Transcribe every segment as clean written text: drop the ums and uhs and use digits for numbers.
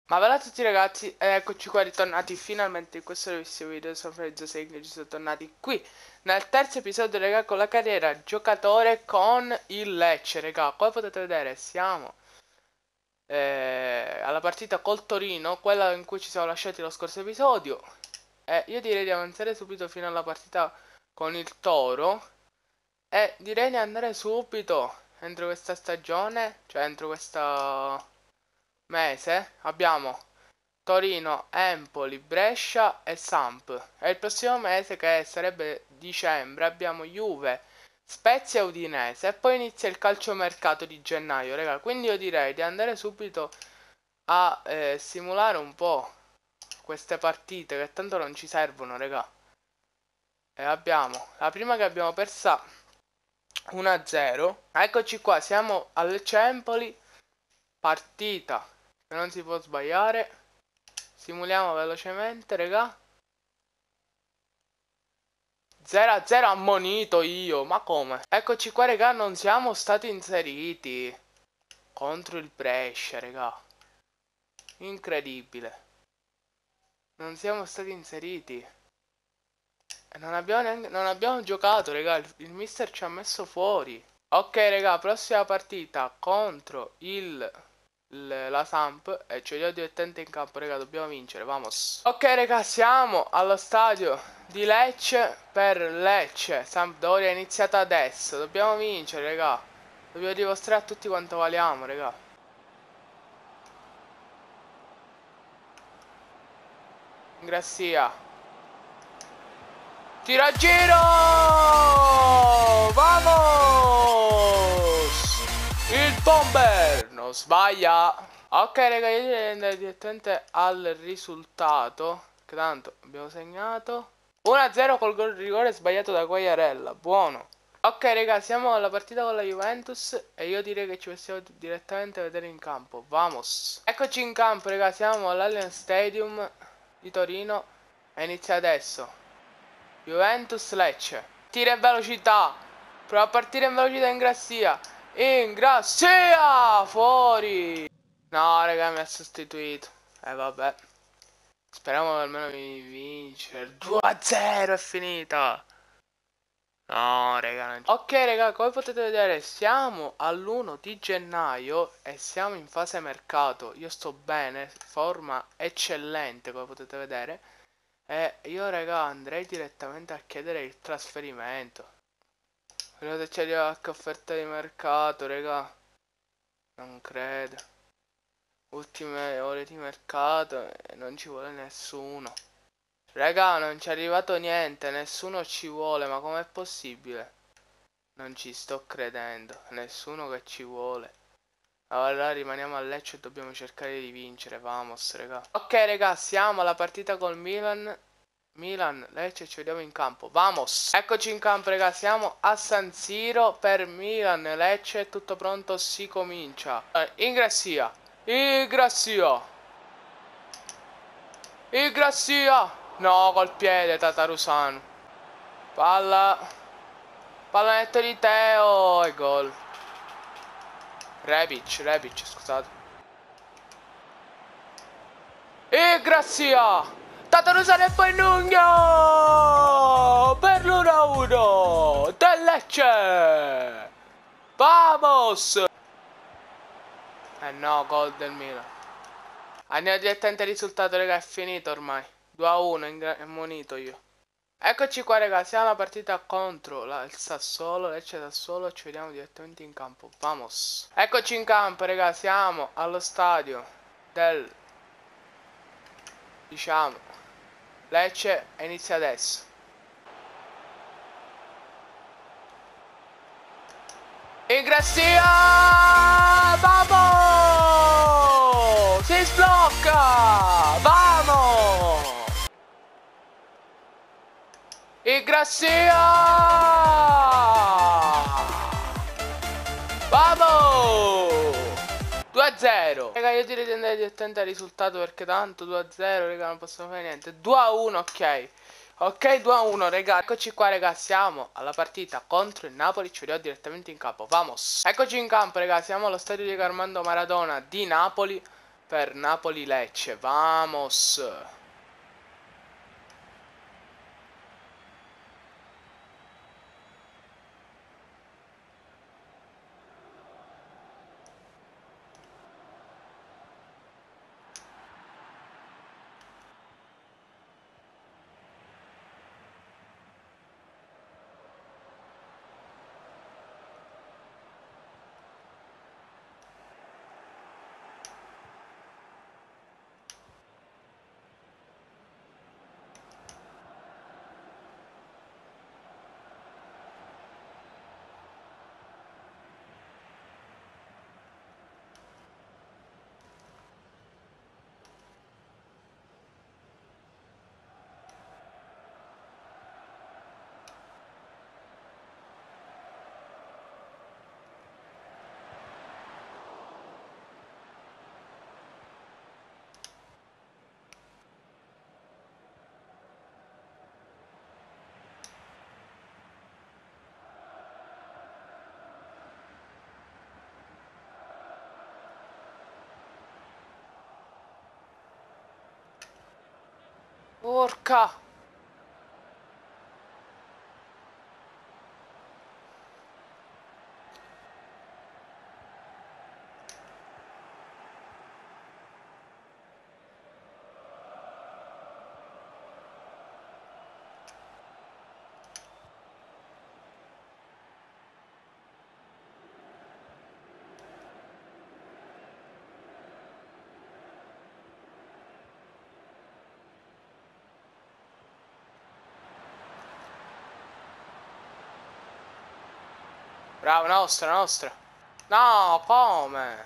Ma bella a tutti ragazzi, ed eccoci qua ritornati finalmente in questo nuovissimo video. Sono Freddo Segni, ci sono tornati qui nel terzo episodio, raga, con la carriera giocatore con il Lecce, raga. Come potete vedere siamo alla partita col Torino, quella in cui ci siamo lasciati lo scorso episodio. E io direi di avanzare subito fino alla partita con il Toro. E direi di andare subito entro questa stagione, cioè entro questo mese, abbiamo Torino, Empoli, Brescia e Samp. E il prossimo mese, che sarebbe dicembre, abbiamo Juve, Spezia e Udinese. E poi inizia il calciomercato di gennaio, raga. Quindi io direi di andare subito a simulare un po' queste partite che tanto non ci servono, raga. E abbiamo la prima che abbiamo persa 1-0. Eccoci qua, siamo al Empoli. Partita che non si può sbagliare. Simuliamo velocemente, raga. 0-0 ammonito io, ma come? Eccoci qua, raga, non siamo stati inseriti contro il Brescia, raga. Incredibile. Non siamo stati inseriti. E non abbiamo giocato, raga. Il mister ci ha messo fuori. Ok, raga, prossima partita contro la Samp. E ci vediamo direttamente in campo, raga. Dobbiamo vincere, vamos. Ok, raga, siamo allo stadio di Lecce per Lecce. Sampdoria è iniziata adesso. Dobbiamo vincere, raga. Dobbiamo dimostrare a tutti quanto valiamo, raga. Ingrazia. Tiro a giro! Vamos! Il bomber non sbaglia. Ok, raga, io direi di andare direttamente al risultato, che tanto abbiamo segnato 1-0 col rigore sbagliato da Quagliarella. Buono. Ok, raga, siamo alla partita con la Juventus e io direi che ci possiamo direttamente vedere in campo. Vamos. Eccoci in campo, raga, siamo all'Allianz Stadium di Torino e inizia adesso. Juventus Lecce. Tira in velocità. Prova a partire in velocità Ingrazia. Ingrazia! Fuori! No, raga, mi ha sostituito. Vabbè. Speriamo che almeno mi vince. 2-0 è finita. No, raga, non... Ok, raga, come potete vedere siamo all'1 di gennaio e siamo in fase mercato. Io sto bene, forma eccellente, come potete vedere. E io, raga, andrei direttamente a chiedere il trasferimento. Vediamo se c'è qualche offerta di mercato, raga. Non credo. Ultime ore di mercato e non ci vuole nessuno. Raga, non ci è arrivato niente, nessuno ci vuole, ma com'è possibile? Non ci sto credendo, nessuno che ci vuole. Allora rimaniamo a Lecce e dobbiamo cercare di vincere, vamos, raga. Ok, raga, siamo alla partita col Milan. Milan, Lecce, ci vediamo in campo, vamos. Eccoci in campo, raga, siamo a San Siro per Milan, Lecce, tutto pronto, si comincia. Ingrazia. Ingrazia. Ingrazia. No, col piede, Tatarusano. Palla. Pallonetto di Teo e gol. Rebic, scusate. Ingrazia. Tatarusano e poi Nugno. Per l'1-1 del Lecce. Vamos. No, gol del Milan. Andiamo direttamente al risultato, raga, è finito ormai. 2-1, ammonito io. Eccoci qua, raga, siamo alla partita contro il Sassuolo, Lecce Sassuolo, ci vediamo direttamente in campo. Vamos. Eccoci in campo, raga, siamo allo stadio del, diciamo, Lecce e inizia adesso. Ingrazia! Vamos! Si sblocca! Vamos! Ingrazia! Vamos! 2-0. Raga, io direi di andare direttamente al risultato perché tanto 2-0, raga, non possiamo fare niente. 2-1, ok. Ok, 2-1, raga. Eccoci qua, raga. Siamo alla partita contro il Napoli. Ci vediamo direttamente in campo. Vamos. Eccoci in campo, raga. Siamo allo stadio di Armando Maradona di Napoli. per Napoli-Lecce. Vamos! Porca! Bravo, nostra, nostra. No, come?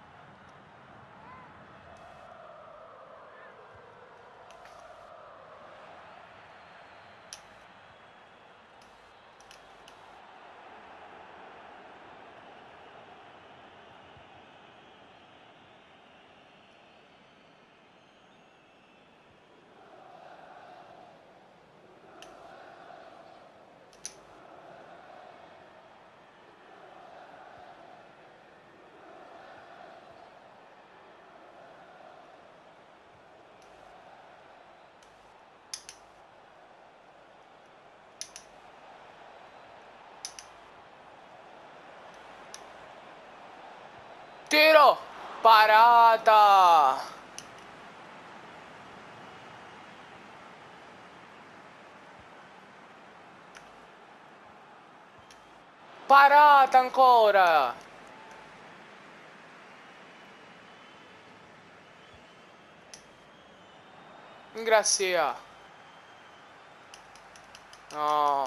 Tiro! Parata! Parata ancora! Ingrazia. No.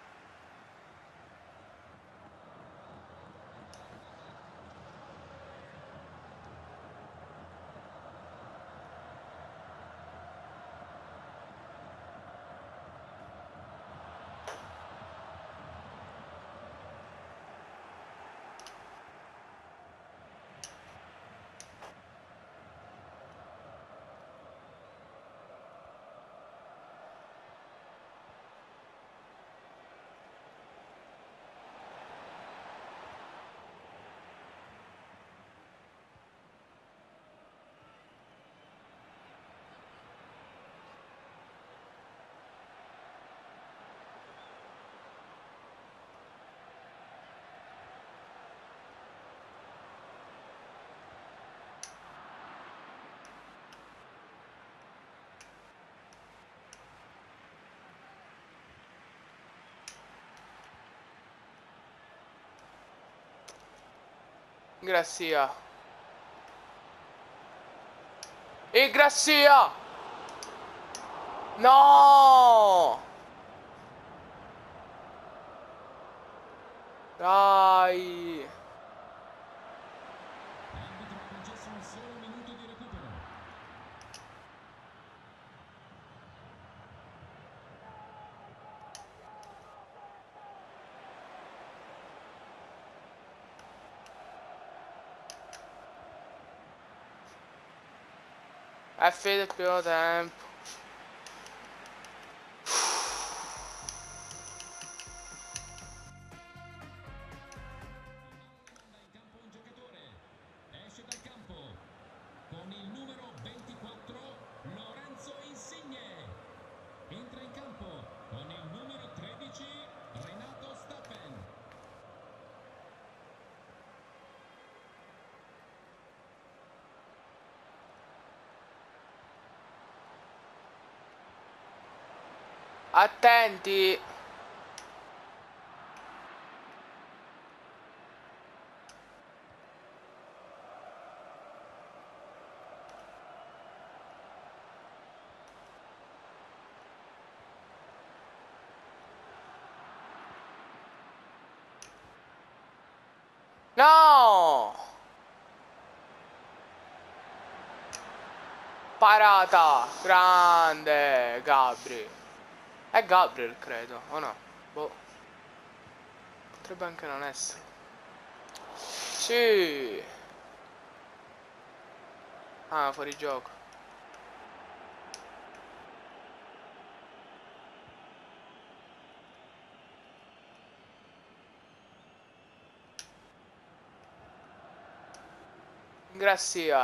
Ingrazia. Ingrazia! No! Dai! È finito il primo tempo. Con il Attenti. No! Parata! Grande! Gabri. È Gabriel, credo, o no? Boh. Potrebbe anche non essere. Sì! Ah, fuori gioco. Grazia.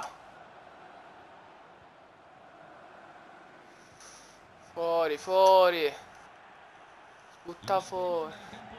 Fuori, fuori. Butta fuori.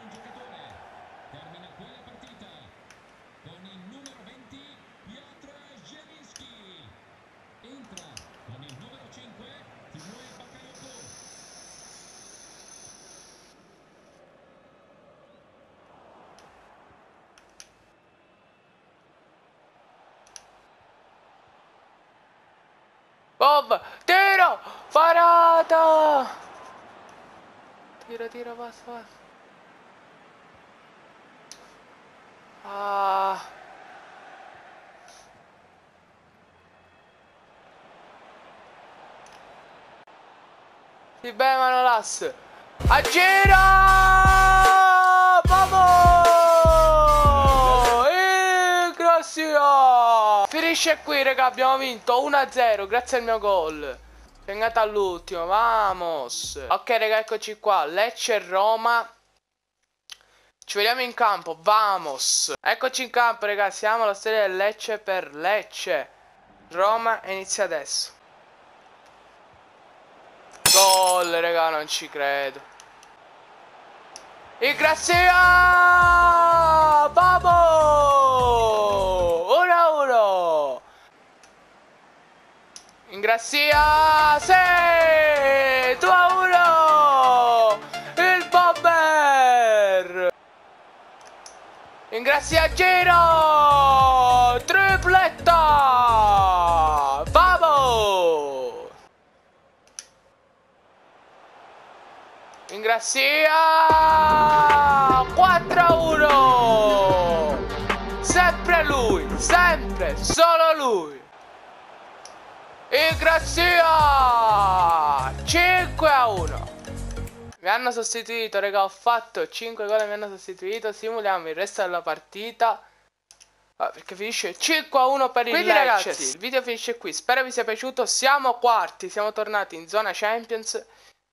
Bob, tiro! Parata! Tira, tira, basta, basta. Ah. Sì, beh, Manolas. A giro! Vamo! Grazie! Finisce qui, raga, abbiamo vinto 1-0 grazie al mio gol. Segnato all'ultimo, vamos! Ok, raga, eccoci qua. Lecce e Roma. Ci vediamo in campo, vamos! Eccoci in campo, raga, siamo alla storia del Lecce per Lecce. Roma inizia adesso. Gol, raga, non ci credo. E Grazia! Vamo! 1-1! Ingrazia! Sì! 2-1! Il bomber! Ingrazia giro! Tripletta! Vamo! Ingrazia 4-1. Sempre lui, sempre, solo lui. Ingrazia 5-1. Mi hanno sostituito, raga, ho fatto 5 gol e mi hanno sostituito. Simuliamo il resto della partita, perché finisce 5-1 per il Lecce. Quindi ragazzi, il video finisce qui. Spero vi sia piaciuto. Siamo quarti, siamo tornati in zona Champions.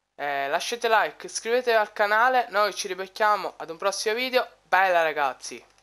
Lasciate like, iscrivetevi al canale. Noi ci ribecchiamo ad un prossimo video. Bella ragazzi.